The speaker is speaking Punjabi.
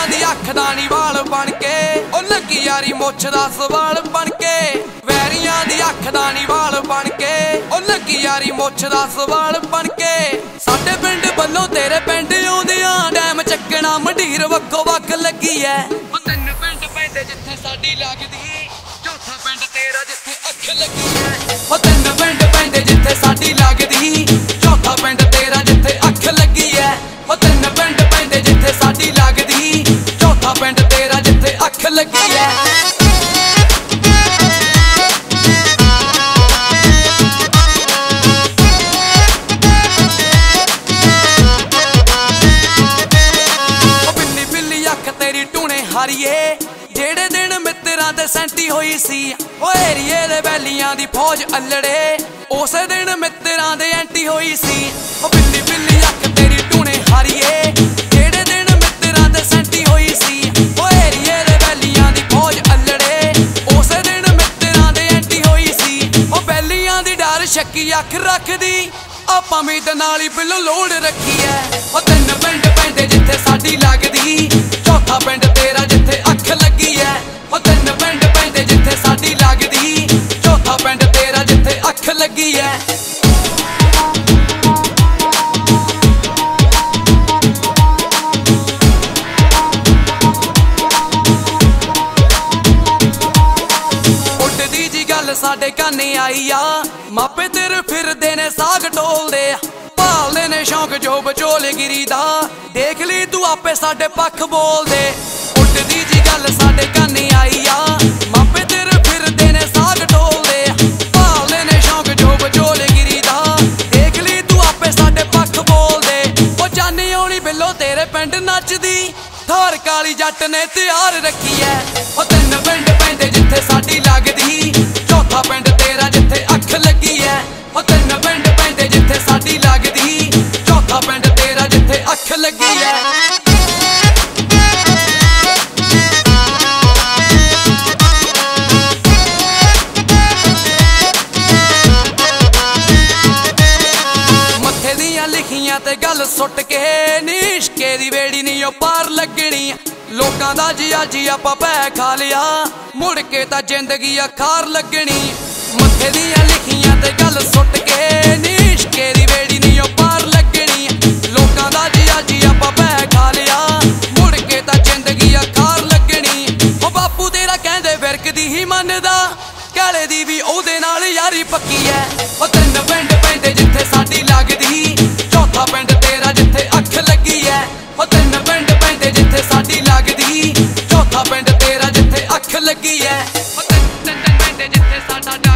ਵੈਰੀਆਂ ਦੀ ਅੱਖ ਦਾ ਨੀ ਵਾਲ ਬਣ ਕੇ ਉਹ ਲੱਗੀ ਯਾਰੀ ਮੁੱਛ ਦਾ ਸਵਾਲ ਬਣ ਕੇ ਵੈਰੀਆਂ ਦੀ ਅੱਖ ਦਾ ਨੀ ਵਾਲ ਬਣ ਕੇ ਉਹ ਲੱਗੀ ਯਾਰੀ ਮੁੱਛ ਦਾ ਸਵਾਲ ਬਣ ਕੇ ਸਾਡੇ ਪਿੰਡ ਵੱਲੋਂ ਤੇਰੇ ਪਿੰਡ ਆਉਂਦਿਆਂ ਡੈਮ ਚੱਕਣਾ ਮੰਡੀਰ ਵੱਖੋ ਵੱਖ ਲੱਗੀ ਐ ਉਹ ਤਿੰਨ ਪਿੰਡ ਪੈਂਦੇ ਜਿੱਥੇ ਸਾਡੀ ਲੱਗਦੀ ਚੌਥਾ ਪਿੰਡ ਤੇਰਾ ਜਿੱਥੇ ਅੱਖ ਲੱਗੀ ਐ ਉਹ ਤਿੰਨ ਪਿੰਡ ਪੈਂਦੇ ਜਿੱਥੇ ਸਾਡੀ ਲੱਗਦੀ ਚੌਥਾ ਪਿੰਡ ਤੇਰਾ ਜਿੱਥੇ ਅੱਖ ਲੱਗੀ ਐ ਉਹ ਤਿੰਨ ਪਿੰਡ ਪੈਂਦੇ ਜਿੱਥੇ ਸਾਡੀ ਲੱਗਦੀ ਚੌਥਾ ਪਿੰਡ ਤੇਰਾ ਜਿੱਥੇ ਅੱਖ ਲੱਗੀ ਐ ਹਾਰੀਏ ਜਿਹੜੇ ਦਿਨ ਮਿੱਤਰਾਂ ਤੇ ਸੈਂਟੀ ਹੋਈ ਸੀ ਓ ਏਰੀਏ ਦੇ ਵੈਲੀਆਂ ਦੀ ਫੌਜ ਅਲੜੇ ਉਸੇ ਦਿਨ ਮਿੱਤਰਾਂ ਦੇ ਐਂਟੀ ਹੋਈ ਸੀ ਓ ਬਿੱਲੀ ਬਿੱਲੀ ਅੱਖ ਤੇਰੀ ਟੂਣੇ ਹਾਰੀਏ ਜਿਹੜੇ ਦਿਨ ਮਿੱਤਰਾਂ ਤੇ ਸੈਂਟੀ ਹੋਈ ਸੀ ਓ ਏਰੀਏ ਦੇ ਵੈਲੀਆਂ ਦੀ ਫੌਜ ਅਲੜੇ ਉਸੇ ਦਿਨ ਮਿੱਤਰਾਂ ਦੇ ਐਂਟੀ ਹੋਈ ਸੀ ਓ ਵੈਲੀਆਂ ਦੀ ਡਰ ਸ਼ੱਕੀ ਅੱਖ ਰੱਖਦੀ ਆਪਾਂ ਮੀਤ ਨਾਲ ਹੀ ਬਿੱਲੋ ਲੋੜ ਰੱਖੀ ਐ ਓ ਤਿੰਨ ਪਿੰਡ ਪੈਂਦੇ ਜਿੱਥੇ ਸਾਡੀ ਲੱਗਦੀ ਚੌਥਾ ਪਿੰਡ ਤੇਰਾ ਜਿੱਥੇ ਅੱਖ ਲੱਗੀ ਐ ਓ ਤਿੰਨ ਪਿੰਡ ਪੈਂਦੇ ਜਿੱਥੇ ਸਾਡੀ ਲੱਗਦੀ ਚੌਥਾ ਪਿੰਡ ਤੇਰਾ ਜਿੱਥੇ ਅੱਖ ਲੱਗੀ ਐ ਉੱਡਦੀ ਜੀ ਗੱਲ ਸਾਡੇ ਕੰਨ ਆਈ ਆ ਮਾਪੇ ਤੇਰੇ ਫਿਰਦੇ ਨੇ ਸਾਗ ਟੋਲਦੇ ਆ ਭਾਲਦੇ ਨੇ ਸ਼ੌਂਕ ਜੋ ਵਿਚੋਲਗਿਰੀ ਦਾ ਦੇਖ ਲਈ ਤੂੰ ਆਪੇ ਸਾਡੇ ਪੱਖ ਬੋਲਦੇ ਉੱਡਦੀ ਜੀ ਗੱਲ ਸਾਡੇ ਕੰਨ ਆਈ ਆ ਮਾਪੇ ਤੇਰੇ ਫਿਰਦੇ ਨੇ ਸਾਗ ਟੋਲਦੇ ਆ ਭਾਲਦੇ ਨੇ ਸ਼ੌਂਕ ਜੋ ਵਿਚੋਲਗਿਰੀ ਦਾ ਦੇਖ ਲਈ ਤੂੰ ਆਪੇ ਸਾਡੇ ਪੱਖ ਬੋਲਦੇ ਉਹ ਜਾਨੀ ਆਉਣੀ ਬਿੱਲੋ ਤੇਰੇ ਪਿੰਡ ਨੱਚਦੀ ਥਾਰ ਕਾਲੀ ਜੱਟ ਨੇ ਤਿਆਰ ਰੱਖੀ ਐ ਉਹ ਤਿੰਨ ਪਿੰਡ ਪੈਂਦੇ ਜਿੱਥੇ ਸਾਡੀ ਲੱਗਦੀ ਚੌਥਾ ਪਿੰਡ ਤੇਰਾ ਜਿੱਥੇ ਅੱਖ ਲੱਗੀ ਐ ਉਹ ਤਿੰਨ ਪਿੰਡ ਪੈਂਦੇ ਜਿੱਥੇ ਸਾਡੀ ਲੱਗਦੀ ਚੌਥਾ ਪਿੰਡ ਤੇਰਾ ਜਿੱਥੇ ਅੱਖ ਲੱਗੀ ਐ ਮੱਥੇ ਦੀਆਂ ਲਿਖੀਆਂ ਤੇ ਗੱਲ ਸੁੱਟ ਕੇ ਨਿਸ਼ਕੇ ਦੀ ਵੇੜੀ ਨੀ ਉਹ ਪਾਰ ਲੱਗਣੀ ਲੋਕਾਂ ਦਾ ਜੀ ਆਪਾਂ ਪੈ ਖਾ ਲਿਆ ਮੁੜ ਕੇ ਤਾਂ ਜ਼ਿੰਦਗੀ ਅਖਾਰ ਲੱਗਣੀ ਮੱਥੇ ਦੀਆਂ ਲਿਖੀਆਂ ਤੇ ਗੱਲ ਸੁੱਟ ਕੇ ਨਿਸ਼ਕੇ ਦੀ ਵੇੜੀ ਨੀ ਉਹ ਪਾਰ ਲੱਗਣੀ ਲੋਕਾਂ ਦਾ ਜੀ ਆਪਾਂ ਪੈ ਖਾ ਲਿਆ ਮੁੜ ਕੇ ਤਾਂ ਜ਼ਿੰਦਗੀ ਅਖਾਰ ਲੱਗਣੀ ਉਹ ਬਾਪੂ ਤੇਰਾ ਕਹਿੰਦੇ ਵਿਰਕਦੀ ਹੀ ਮੰਨਦਾ ਕਾਲੇ ਦੀ ਵੀ ਉਹਦੇ ਨਾਲ ਯਾਰੀ ਪੱਕੀ ਐ ਉਹ ਤਿੰਨ ਪਿੰਡ ਪੈਂਦੇ ਜਿੱਥੇ ਸਾਡੀ ਲੱਗਦੀ ਚੌਥਾ ਪਿੰਡ ਤੇਰਾ ਜਿੱਥੇ ਅੱਖ ਲੱਗੀ ਐ ਉਹ ਤਿੰਨ ਪਿੰਡ ਪੈਂਦੇ ਜਿੱਥੇ ਸਾਡੀ ਲੱਗਦੀ ਚੌਥਾ ਪਿੰਡ ਤੇਰਾ ਜਿੱਥੇ ਅੱਖ ਲੱਗੀ ਐ ਉਹ ਤਿੰਨ ਪਿੰਡ ਜਿੱਥੇ ਸਾਡਾ